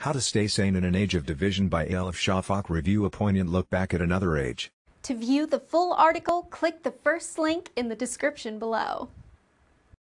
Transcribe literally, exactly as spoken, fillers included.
How to Stay Sane in an Age of Division by Elif Shafak. Review: a poignant look back at another age. To view the full article, click the first link in the description below.